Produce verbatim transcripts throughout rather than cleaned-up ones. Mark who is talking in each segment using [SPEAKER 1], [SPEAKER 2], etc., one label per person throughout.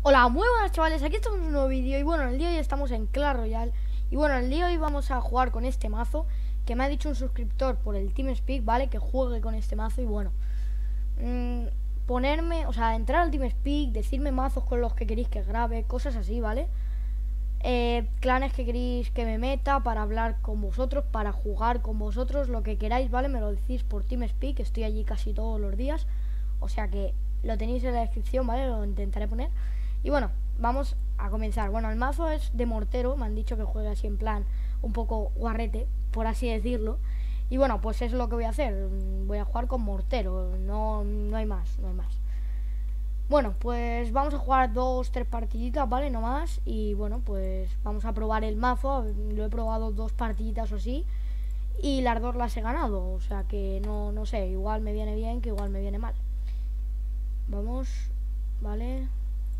[SPEAKER 1] Hola, muy buenas chavales, aquí estamos en un nuevo vídeo. Y bueno, en el día de hoy estamos en Clash Royale. Y bueno, en el día de hoy vamos a jugar con este mazo que me ha dicho un suscriptor por el TeamSpeak, ¿vale? Que juegue con este mazo y bueno mmm, ponerme, o sea, entrar al TeamSpeak, decirme mazos con los que queréis que grabe, cosas así, ¿vale? Eh, clanes que queréis que me meta para hablar con vosotros, para jugar con vosotros, lo que queráis, ¿vale? Me lo decís por TeamSpeak, estoy allí casi todos los días. O sea que lo tenéis en la descripción, ¿vale? Lo intentaré poner. Y bueno, vamos a comenzar. Bueno, el mazo es de mortero. Me han dicho que juegue así en plan un poco guarrete, por así decirlo. Y bueno, pues es lo que voy a hacer. Voy a jugar con mortero. No, no hay más, no hay más. Bueno, pues vamos a jugar dos, tres partiditas, ¿vale? No más. Y bueno, pues vamos a probar el mazo. Lo he probado dos partiditas o así. Y las dos las he ganado. O sea que no, no sé, igual me viene bien, que igual me viene mal. Vamos, vale.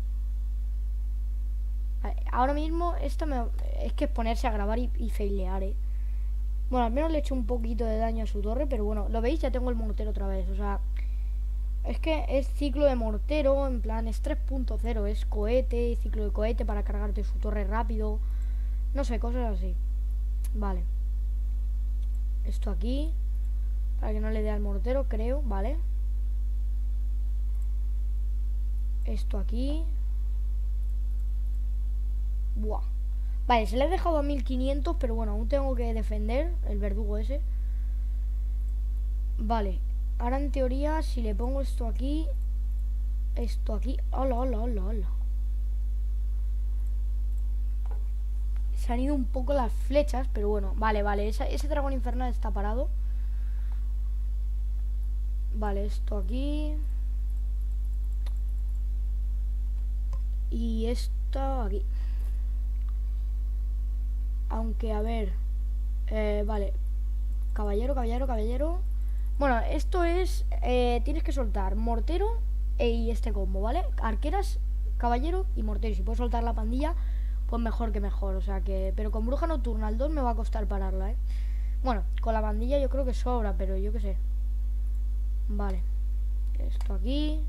[SPEAKER 1] Ahora mismo esto me, es que es ponerse a grabar y, y failear, eh. Bueno, al menos le he hecho un poquito de daño a su torre, pero bueno, lo veis, ya tengo el mortero otra vez. O sea, es que es ciclo de mortero, en plan es tres punto cero, es cohete, ciclo de cohete para cargarte su torre rápido. No sé, cosas así. Vale. Esto aquí, para que no le dé al mortero, creo, vale. Esto aquí. Buah. Vale, se le he dejado a mil quinientos, pero bueno, aún tengo que defender el verdugo ese. Vale, ahora en teoría si le pongo esto aquí, esto aquí, hola, hola, hola, hola. Se han ido un poco las flechas, pero bueno, vale, vale, esa, ese dragón infernal está parado. Vale, esto aquí. Y esto aquí. Aunque, a ver, eh, vale. Caballero, caballero, caballero. Bueno, esto es, eh, tienes que soltar mortero e, y este combo, ¿vale? Arqueras, caballero y mortero. Si puedo soltar la pandilla, pues mejor que mejor. O sea que, pero con bruja nocturna al dos me va a costar pararla, ¿eh? Bueno, con la pandilla yo creo que sobra, pero yo qué sé. Vale. Esto aquí.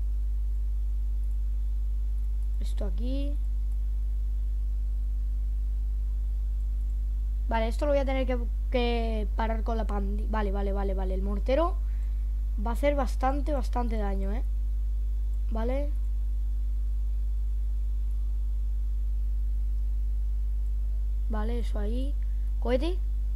[SPEAKER 1] Esto aquí. Vale, esto lo voy a tener que, que parar con la pandilla. Vale, vale, vale, vale. El mortero va a hacer bastante, bastante daño, ¿eh? Vale. Vale, eso ahí. Cohete.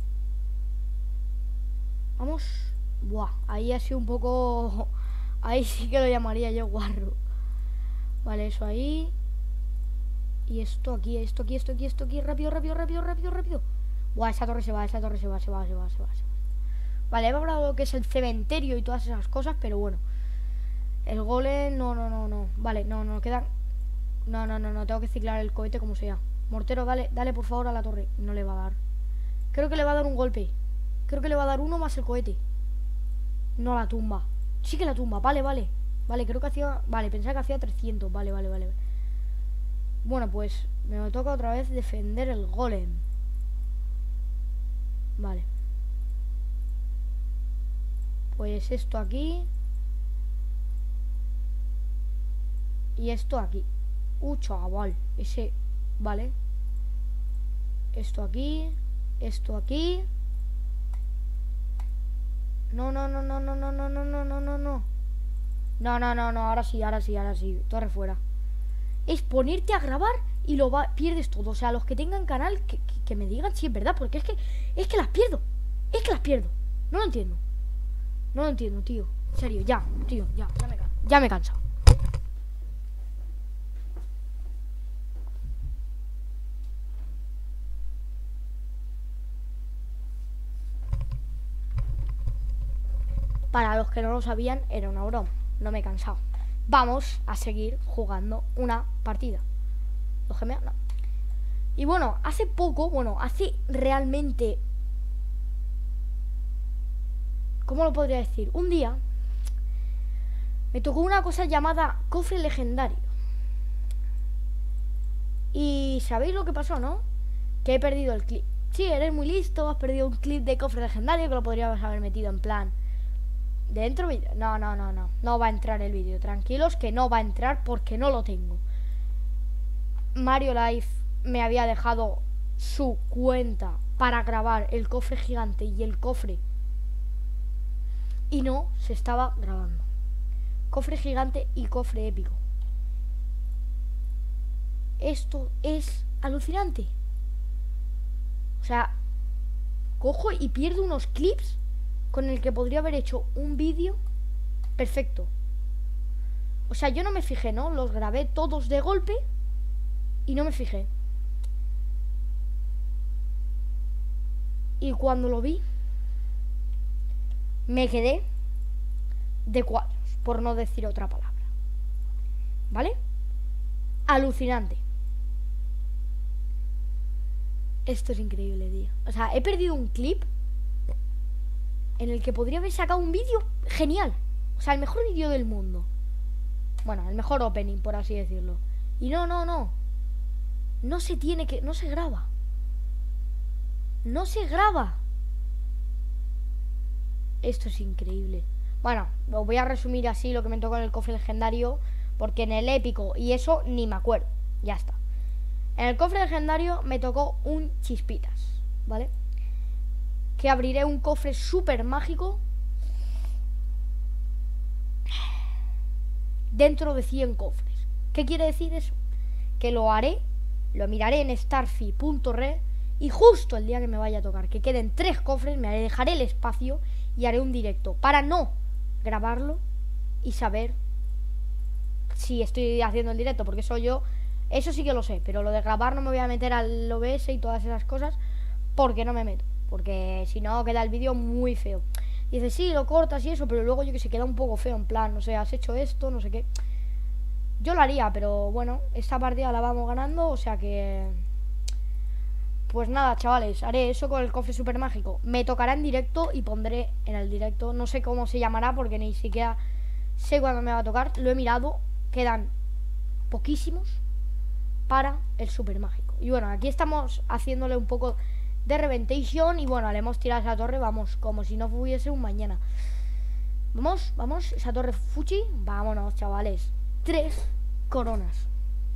[SPEAKER 1] Vamos. Buah, ahí ha sido un poco... Ahí sí que lo llamaría yo guarro. Vale, eso ahí. Y esto aquí, esto aquí, esto aquí, esto aquí. Rápido, rápido, rápido, rápido, rápido. Buah, esa torre se va, esa torre se va, se va, se va, se va, se va. Vale, he hablado lo que es el cementerio y todas esas cosas, pero bueno. El golem, no, no, no, no. Vale, no, no, quedan... No, no, no, no, tengo que ciclar el cohete como sea. Mortero, dale, dale por favor a la torre. No le va a dar. Creo que le va a dar un golpe. Creo que le va a dar uno más el cohete. No la tumba. Sí que la tumba, vale, vale. Vale, creo que hacía... Vale, pensaba que hacía trescientos, vale, vale, vale. Bueno, pues me toca otra vez defender el golem. Vale. Pues esto aquí. Y esto aquí. Uh, chaval. Ese... Vale. Esto aquí. Esto aquí. No, no, no, no, no, no, no, no, no, no, no, no. No, no, no, no, ahora sí, ahora sí, ahora sí. Torre fuera. Es ponerte a grabar y lo va, pierdes todo. O sea, los que tengan canal, que, que, que me digan si es verdad. Porque es que, es que las pierdo. Es que las pierdo. No lo entiendo. No lo entiendo, tío. En serio, ya, tío, ya, ya me, ya me he cansado. Para los que no lo sabían, era una broma. No me he cansado. Vamos a seguir jugando una partida. ¿Los gemeos? No. Y bueno, hace poco, bueno, hace realmente... ¿Cómo lo podría decir? Un día me tocó una cosa llamada cofre legendario. Y ¿sabéis lo que pasó, no? Que he perdido el clip. Sí, eres muy listo, has perdido un clip de cofre legendario que lo podrías haber metido en plan... ¿Dentro vídeo? No, no, no, no. No va a entrar el vídeo. Tranquilos que no va a entrar porque no lo tengo. Mario Life me había dejado su cuenta para grabar el cofre gigante y el cofre, y no se estaba grabando. Cofre gigante y cofre épico. Esto es alucinante. O sea, cojo y pierdo unos clips con el que podría haber hecho un vídeo perfecto. O sea, yo no me fijé, ¿no? Los grabé todos de golpe y no me fijé. Y cuando lo vi, me quedé de cuadros, por no decir otra palabra. ¿Vale? Alucinante. Esto es increíble, tío. O sea, he perdido un clip en el que podría haber sacado un vídeo genial. O sea, el mejor vídeo del mundo. Bueno, el mejor opening, por así decirlo. Y no, no, no. No se tiene que... No se graba. No se graba. Esto es increíble. Bueno, os voy a resumir así lo que me tocó en el cofre legendario, porque en el épico y eso ni me acuerdo. Ya está. En el cofre legendario me tocó un chispitas, ¿vale? Que abriré un cofre súper mágico dentro de cien cofres. ¿Qué quiere decir eso? Que lo haré, lo miraré en starfi punto re y justo el día que me vaya a tocar, que queden tres cofres, me dejaré el espacio y haré un directo para no grabarlo y saber si estoy haciendo el directo, porque eso yo, eso sí que lo sé, pero lo de grabar no me voy a meter al O B S y todas esas cosas, porque no me meto, porque si no queda el vídeo muy feo. Y dice, sí, lo cortas y eso, pero luego yo que sé, queda un poco feo, en plan, no sé, has hecho esto, no sé qué. Yo lo haría, pero bueno, esta partida la vamos ganando, o sea que... Pues nada, chavales, haré eso con el cofre super mágico. Me tocará en directo y pondré en el directo, no sé cómo se llamará porque ni siquiera sé cuándo me va a tocar. Lo he mirado, quedan poquísimos para el super mágico. Y bueno, aquí estamos haciéndole un poco de reventation y bueno, le hemos tirado esa torre, vamos, como si no hubiese un mañana. Vamos, vamos, esa torre fuchi, vámonos, chavales. Tres coronas.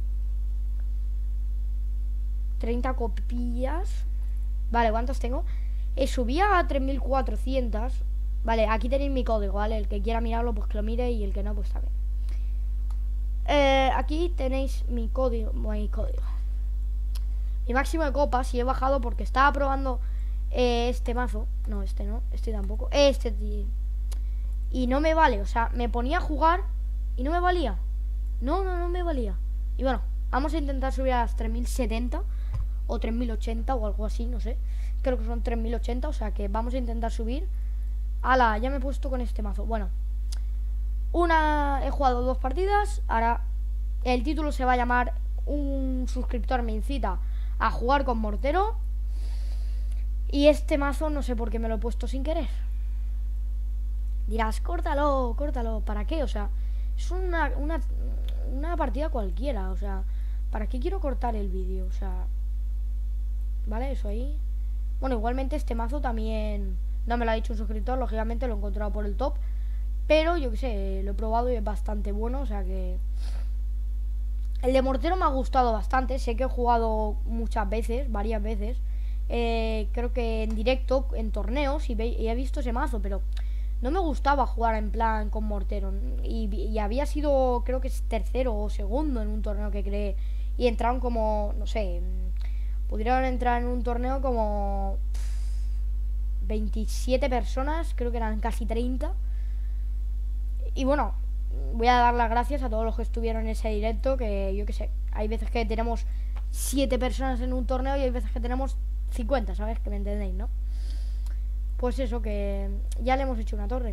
[SPEAKER 1] treinta copillas. Vale, ¿cuántos tengo? Eh, subía a tres mil cuatrocientos. Vale, aquí tenéis mi código, ¿vale? El que quiera mirarlo, pues que lo mire. Y el que no, pues también. eh, Aquí tenéis mi código. Mi código Mi máximo de copas. Y he bajado porque estaba probando eh, este mazo. No, este no, este tampoco. Este, tío. Y no me vale, o sea, me ponía a jugar y no me valía. No, no, no me valía. Y bueno, vamos a intentar subir a las tres mil setenta o tres mil ochenta o algo así, no sé. Creo que son tres mil ochenta, o sea que vamos a intentar subir. Ala, ya me he puesto con este mazo. Bueno, una he jugado dos partidas. Ahora el título se va a llamar Un suscriptor me incita a jugar con mortero. Y este mazo no sé por qué me lo he puesto sin querer. Dirás, córtalo, córtalo. ¿Para qué? O sea, es una, una, una partida cualquiera. O sea, ¿para qué quiero cortar el vídeo? O sea, ¿vale? Eso ahí. Bueno, igualmente este mazo también no me lo ha dicho un suscriptor. Lógicamente lo he encontrado por el top. Pero yo qué sé, lo he probado y es bastante bueno. O sea que... El de mortero me ha gustado bastante. Sé que he jugado muchas veces, varias veces. Eh, creo que en directo, en torneos, y, ve y he visto ese mazo, pero... No me gustaba jugar en plan con mortero. Y, y había sido, creo que es tercero o segundo en un torneo que creé. Y entraron como, no sé, pudieron entrar en un torneo como veintisiete personas, creo que eran casi treinta. Y bueno, voy a dar las gracias a todos los que estuvieron en ese directo. Que yo qué sé, hay veces que tenemos siete personas en un torneo y hay veces que tenemos cincuenta, ¿sabes? Que me entendéis, ¿no? Pues eso, que ya le hemos hecho una torre.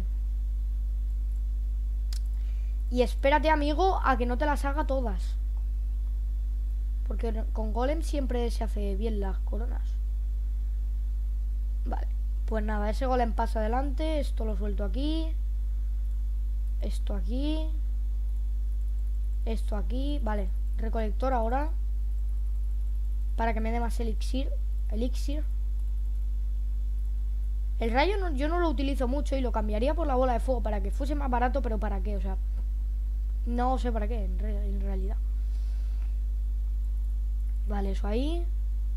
[SPEAKER 1] Y espérate, amigo, a que no te las haga todas. Porque con golem siempre se hace bien las coronas. Vale, pues nada, ese golem pasa adelante. Esto lo suelto aquí. Esto aquí. Esto aquí, vale. Recolector ahora. Para que me dé más elixir. Elixir. El rayo no, yo no lo utilizo mucho y lo cambiaría por la bola de fuego para que fuese más barato, pero ¿para qué? O sea, no sé para qué en, re, en realidad. Vale, eso ahí.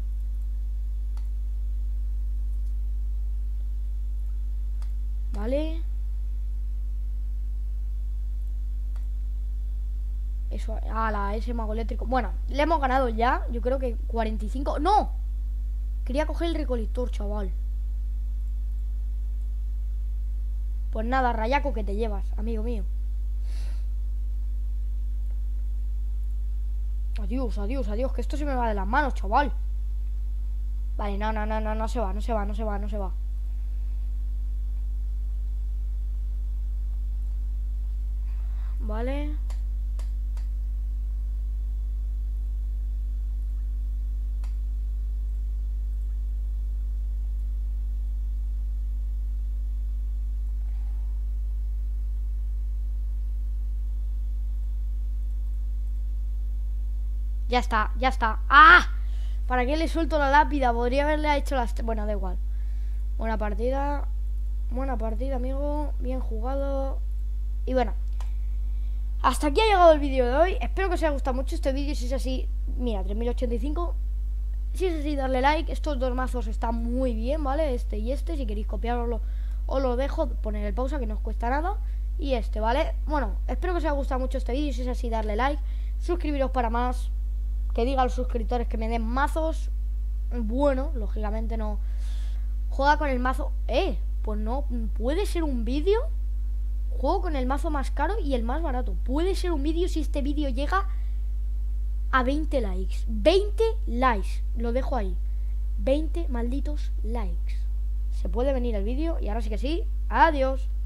[SPEAKER 1] Vale. Eso, ah, la ese mago eléctrico. Bueno, le hemos ganado ya. Yo creo que cuarenta y cinco. ¡No! Quería coger el recolector, chaval. Pues nada, rayaco que te llevas, amigo mío. Adiós, adiós, adiós. Que esto se me va de las manos, chaval. Vale, no, no, no, no, no se va, no se va, no se va, no se va. Vale. Ya está, ya está. ¡Ah! ¿Para qué le suelto la lápida? Podría haberle hecho las... Bueno, da igual. Buena partida. Buena partida, amigo. Bien jugado. Y bueno, hasta aquí ha llegado el vídeo de hoy. Espero que os haya gustado mucho este vídeo. Si es así, mira, tres mil ochenta y cinco. Si es así, darle like. Estos dos mazos están muy bien, ¿vale? Este y este. Si queréis copiarlo, os lo dejo. Poner el pausa, que no os cuesta nada. Y este, ¿vale? Bueno, espero que os haya gustado mucho este vídeo. Si es así, darle like. Suscribiros para más. Que diga a los suscriptores que me den mazos. Bueno, lógicamente no. Juega con el mazo. Eh, pues no. Puede ser un vídeo. Juego con el mazo más caro y el más barato. Puede ser un vídeo si este vídeo llega a veinte likes. veinte likes. Lo dejo ahí. veinte malditos likes. Se puede venir el vídeo. Y ahora sí que sí. Adiós.